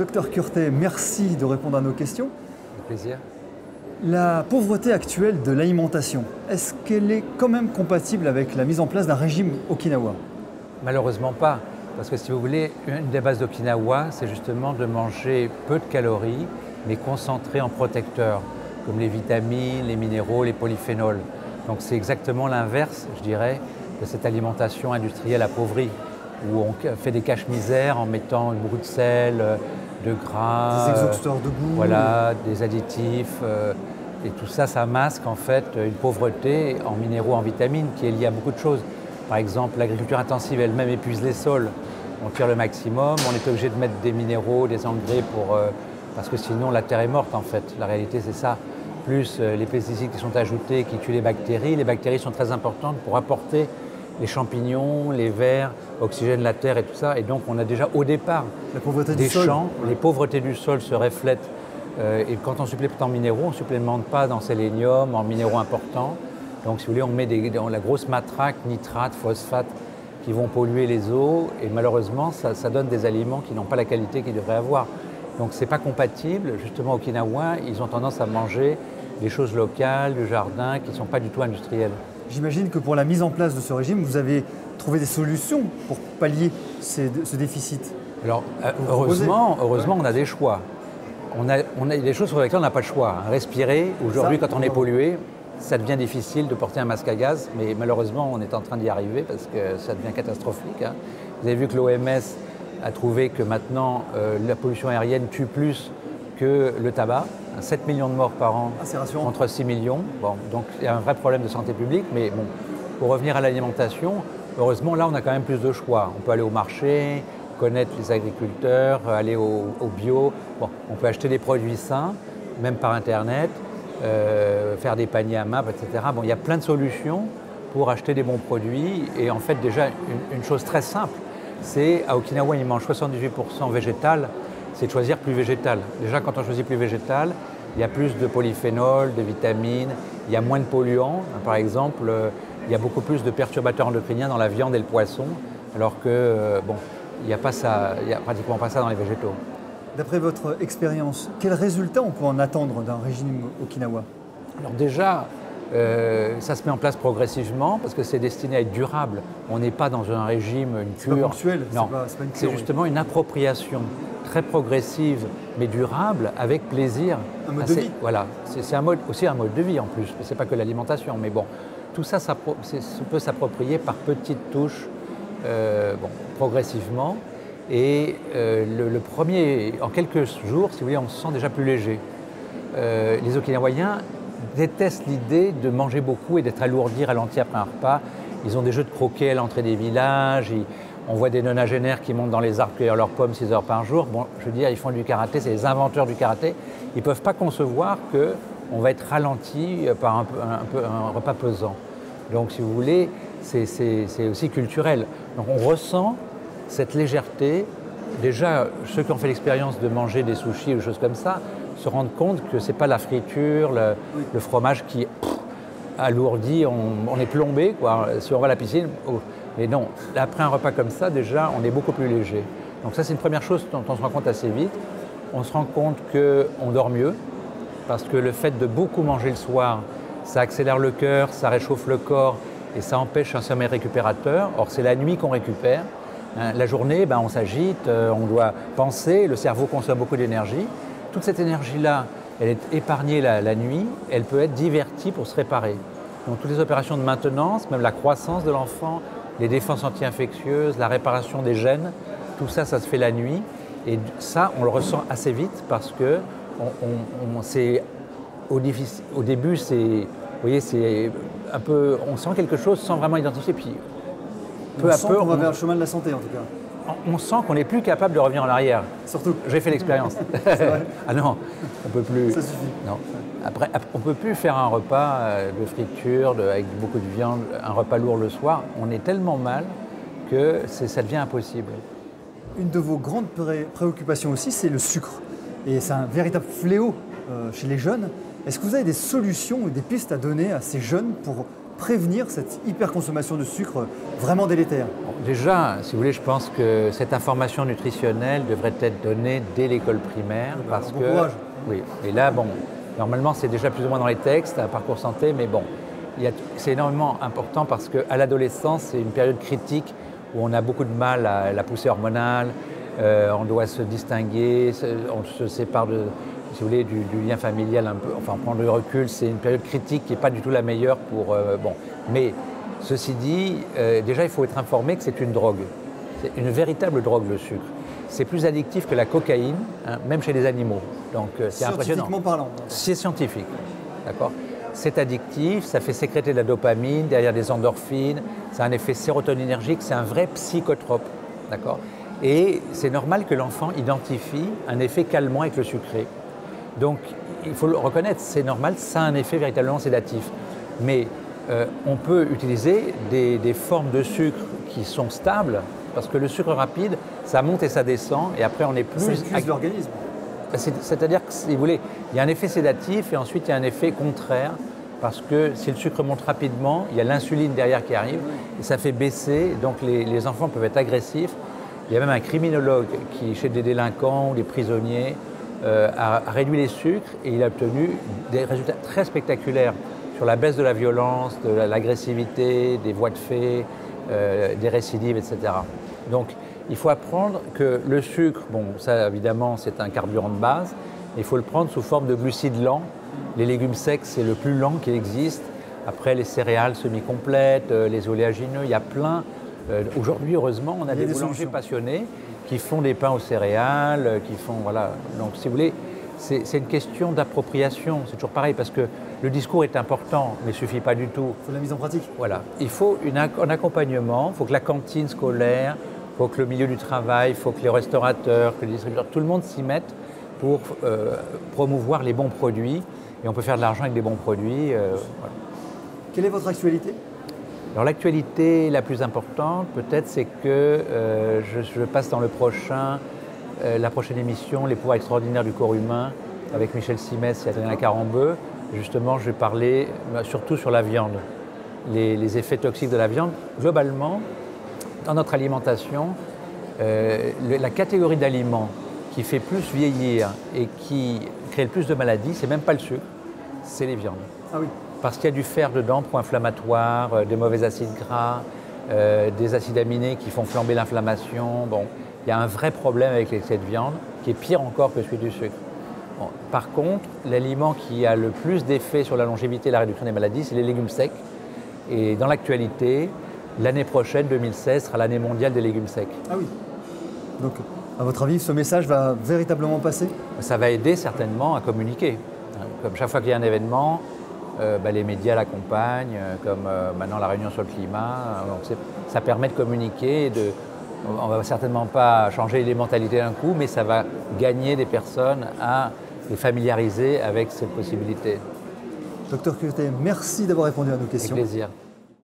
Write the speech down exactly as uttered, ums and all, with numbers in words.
Docteur Curtet, merci de répondre à nos questions. Avec plaisir. La pauvreté actuelle de l'alimentation, est-ce qu'elle est quand même compatible avec la mise en place d'un régime Okinawa? Malheureusement pas, parce que si vous voulez, une des bases d'Okinawa, c'est justement de manger peu de calories, mais concentrées en protecteurs, comme les vitamines, les minéraux, les polyphénols. Donc c'est exactement l'inverse, je dirais, de cette alimentation industrielle appauvrie, où on fait des caches-misères en mettant beaucoup de sel, de gras, des exhausteurs de goût, voilà, des additifs, euh, et tout ça, ça masque en fait une pauvreté en minéraux, en vitamines, qui est liée à beaucoup de choses. Par exemple, l'agriculture intensive elle-même épuise les sols. On tire le maximum, on est obligé de mettre des minéraux, des engrais pour, euh, parce que sinon la terre est morte en fait. La réalité c'est ça. Plus euh, les pesticides qui sont ajoutés, qui tuent les bactéries. Les bactéries sont très importantes pour apporter les champignons, les vers, oxygènent la terre et tout ça. Et donc on a déjà au départ la pauvreté des du sol. champs. Les pauvretés du sol se reflètent. Euh, et quand on supplémente en minéraux, on ne supplémente pas dans sélénium, en minéraux importants. Donc si vous voulez, on met des, dans la grosse matraque, nitrates, phosphates, qui vont polluer les eaux. Et malheureusement, ça, ça donne des aliments qui n'ont pas la qualité qu'ils devraient avoir. Donc c'est pas compatible. Justement, Okinawa, ils ont tendance à manger des choses locales, du jardin, qui ne sont pas du tout industrielles. J'imagine que pour la mise en place de ce régime, vous avez trouvé des solutions pour pallier ces, ce déficit. Alors, euh, heureusement, heureusement ouais. on a des choix. On a, on a des choses sur lesquelles on n'a pas le choix. Respirer, aujourd'hui, quand on est pollué, ça devient difficile de porter un masque à gaz, mais malheureusement, on est en train d'y arriver parce que ça devient catastrophique. Hein. Vous avez vu que l'O M S a trouvé que maintenant, euh, la pollution aérienne tue plus que le tabac. sept millions de morts par an ah, contre six millions. Bon, donc il y a un vrai problème de santé publique, mais bon, pour revenir à l'alimentation, heureusement là on a quand même plus de choix. On peut aller au marché, connaître les agriculteurs, aller au, au bio. Bon, on peut acheter des produits sains, même par internet, euh, faire des paniers à main, et cetera. Bon, il y a plein de solutions pour acheter des bons produits. Et en fait déjà une, une chose très simple, c'est à Okinawa ils mangent soixante-dix-huit pour cent végétal. C'est de choisir plus végétal. Déjà, quand on choisit plus végétal, il y a plus de polyphénols, de vitamines, il y a moins de polluants. Par exemple, il y a beaucoup plus de perturbateurs endocriniens dans la viande et le poisson, alors que, bon, il n'y a pas ça, il n'y a pratiquement pas ça dans les végétaux. D'après votre expérience, quels résultats on peut en attendre d'un régime Okinawa? Alors déjà, euh, ça se met en place progressivement parce que c'est destiné à être durable. On n'est pas dans un régime, une cure. C'est pas ponctuel, non, c'est pas, c'est pas une cure. C'est justement une appropriation très progressive, mais durable, avec plaisir. Un mode Assez, de vie. Voilà, c'est, c'est un mode, aussi un mode de vie en plus. C'est pas que l'alimentation, mais bon, tout ça, ça peut s'approprier par petites touches, euh, bon, progressivement. Et euh, le, le premier, en quelques jours, si vous voulez, on se sent déjà plus léger. Euh, les Okinawaïens détestent l'idée de manger beaucoup et d'être alourdis, ralentis après un repas. Ils ont des jeux de croquet à l'entrée des villages. Ils, on voit des nonagénaires qui montent dans les arbres cueillir leurs pommes six heures par jour. Bon, je veux dire, ils font du karaté, c'est les inventeurs du karaté. Ils ne peuvent pas concevoir qu'on va être ralenti par un, un, peu, un repas pesant. Donc, si vous voulez, c'est, c'est, c'est aussi culturel. Donc, on ressent cette légèreté. Déjà, ceux qui ont fait l'expérience de manger des sushis ou des choses comme ça se rendent compte que ce n'est pas la friture, le, oui. le fromage qui pff, alourdit, on, on est plombé, quoi. Si on va à la piscine. Oh. Mais non, après un repas comme ça, déjà, on est beaucoup plus léger. Donc ça, c'est une première chose dont on se rend compte assez vite. On se rend compte qu'on dort mieux, parce que le fait de beaucoup manger le soir, ça accélère le cœur, ça réchauffe le corps et ça empêche un sommeil récupérateur. Or, c'est la nuit qu'on récupère. La journée, ben, on s'agite, on doit penser, le cerveau consomme beaucoup d'énergie. Toute cette énergie-là, elle est épargnée la, la nuit, elle peut être divertie pour se réparer. Donc toutes les opérations de maintenance, même la croissance de l'enfant, les défenses anti-infectieuses, la réparation des gènes, tout ça, ça se fait la nuit. Et ça, on le ressent assez vite parce que on, on, on, c'est, au, au début, c'est, vous voyez, c'est un peu, on sent quelque chose sans vraiment identifier. Puis, peu on à sent peu, on va vers le chemin de la santé en tout cas. On sent qu'on n'est plus capable de revenir en arrière. Surtout. J'ai fait l'expérience. Ah non, on ne peut plus. Ça suffit. Non. Après, on ne peut plus faire un repas de friture, de, avec beaucoup de viande, un repas lourd le soir. On est tellement mal que c'est, ça devient impossible. Une de vos grandes pré- préoccupations aussi, c'est le sucre. Et c'est un véritable fléau euh, chez les jeunes. Est-ce que vous avez des solutions ou des pistes à donner à ces jeunes pour prévenir cette hyperconsommation de sucre vraiment délétère? Déjà, si vous voulez, je pense que cette information nutritionnelle devrait être donnée dès l'école primaire. Ben, parce bon que, courage. Oui, et là, bon, normalement, c'est déjà plus ou moins dans les textes, à Parcours Santé, mais bon, c'est énormément important parce qu'à l'adolescence, c'est une période critique où on a beaucoup de mal à la poussée hormonale, euh, on doit se distinguer, on se sépare de, si vous voulez, du, du lien familial un peu, enfin prendre du recul, c'est une période critique qui n'est pas du tout la meilleure pour, euh, bon, mais ceci dit, euh, déjà il faut être informé que c'est une drogue, c'est une véritable drogue le sucre. C'est plus addictif que la cocaïne, hein, même chez les animaux, donc euh, c'est impressionnant. Scientifiquement parlant. C'est scientifique, d'accord. C'est addictif, ça fait sécréter de la dopamine, derrière des endorphines, ça a un effet sérotoninergique, c'est un vrai psychotrope, d'accord. Et c'est normal que l'enfant identifie un effet calmant avec le sucré. Donc il faut le reconnaître, c'est normal, ça a un effet véritablement sédatif. Mais euh, on peut utiliser des, des formes de sucre qui sont stables, parce que le sucre rapide, ça monte et ça descend, et après on est plus... Ça épuise l'organisme. C'est-à-dire que, si vous voulez, il y a un effet sédatif et ensuite il y a un effet contraire, parce que si le sucre monte rapidement, il y a l'insuline derrière qui arrive, et ça fait baisser, donc les, les enfants peuvent être agressifs. Il y a même un criminologue qui, chez des délinquants ou des prisonniers, euh, a, a réduit les sucres et il a obtenu des résultats très spectaculaires sur la baisse de la violence, de l'agressivité, des voies de fait, euh, des récidives, et cetera. Donc il faut apprendre que le sucre, bon ça évidemment c'est un carburant de base, il faut le prendre sous forme de glucides lents. Les légumes secs c'est le plus lent qui existe. Après les céréales semi-complètes, les oléagineux, il y a plein. Euh, Aujourd'hui, heureusement, on a des, des boulangers passionnés qui font des pains aux céréales, qui font, voilà. Donc, si vous voulez, c'est une question d'appropriation. C'est toujours pareil, parce que le discours est important, mais ne suffit pas du tout. Il faut la mise en pratique. Voilà. Il faut une, un accompagnement, il faut que la cantine scolaire, il faut que le milieu du travail, il faut que les restaurateurs, que les distributeurs, tout le monde s'y mette pour euh, promouvoir les bons produits. Et on peut faire de l'argent avec des bons produits. Euh, voilà. Quelle est votre actualité ? Alors l'actualité la plus importante, peut-être, c'est que euh, je, je passe dans le prochain, euh, la prochaine émission, Les pouvoirs extraordinaires du corps humain, avec Michel Simès et Adrien Carambeu. Justement, je vais parler surtout sur la viande, les, les effets toxiques de la viande. Globalement, dans notre alimentation, euh, le, la catégorie d'aliments qui fait plus vieillir et qui crée le plus de maladies, c'est même pas le sucre, c'est les viandes. Ah oui. Parce qu'il y a du fer dedans, pro-inflammatoire, euh, des mauvais acides gras, euh, des acides aminés qui font flamber l'inflammation. Bon, il y a un vrai problème avec l'excès de viande, qui est pire encore que celui du sucre. Bon, par contre, l'aliment qui a le plus d'effet sur la longévité et la réduction des maladies, c'est les légumes secs. Et dans l'actualité, l'année prochaine, deux mille seize, sera l'année mondiale des légumes secs. Ah oui. Donc, à votre avis, ce message va véritablement passer ? Ça va aider certainement à communiquer. Comme chaque fois qu'il y a un événement, Euh, bah, les médias l'accompagnent, euh, comme euh, maintenant la réunion sur le climat. Donc ça permet de communiquer. De, on ne va certainement pas changer les mentalités d'un coup, mais ça va gagner des personnes à les familiariser avec cette possibilité. Docteur Curté, merci d'avoir répondu à nos questions. Avec plaisir.